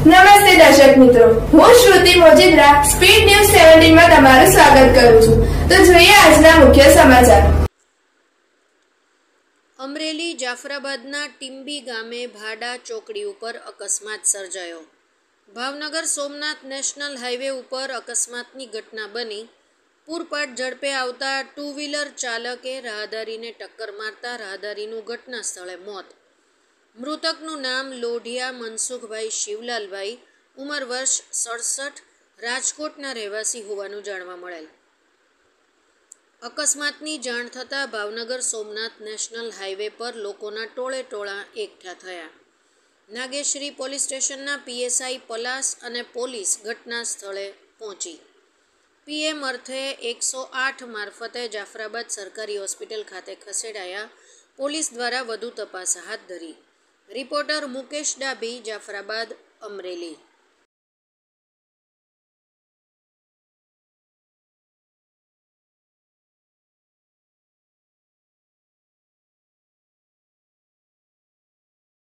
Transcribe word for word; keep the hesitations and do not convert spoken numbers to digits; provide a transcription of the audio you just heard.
નમસ્તે દર્શક મિત્રો, હું શ્રુતિ મોજીદ્રા સ્પીડ ન્યૂઝ સત્તર માં તમારું સ્વાગત કરું છું। તો જોઈએ આજના મુખ્ય સમાચાર। અમરેલી જાફરાબાદના ટીમ્બી ગામે ભાડા ચોકડી ઉપર અકસ્માત સર્જાયો। ભાવનગર સોમનાથ નેશનલ હાઈવે ઉપર અકસ્માતની ઘટના બની। પૂરપાટ ઝડપે આવતા ટુ વ્હીલર ચાલકે રાહદારીને ટક્કર મારતા રાહદારીનું ઘટના સ્થળે મોત। મૃતકનું નામ લોઢિયા મનસુખભાઈ શિવલાલભાઈ, ઉંમર વર્ષ સડસઠ, રાજકોટના રહેવાસી હોવાનું જાણવા મળેલ। અકસ્માતની જાણ થતાં ભાવનગર સોમનાથ નેશનલ હાઈવે પર લોકોના ટોળે ટોળા એકઠા થયા। નાગેશ્રી પોલીસ સ્ટેશનના પીએસઆઈ પલાસ અને પોલીસ ઘટના સ્થળે પહોંચી પીએમ અર્થે એકસો આઠ મારફતે જાફરાબાદ સરકારી હોસ્પિટલ ખાતે ખસેડાયા। પોલીસ દ્વારા વધુ તપાસ હાથ ધરી। રિપોર્ટર મુકેશ ડાભી, જાફરાબાદ, અમરેલી।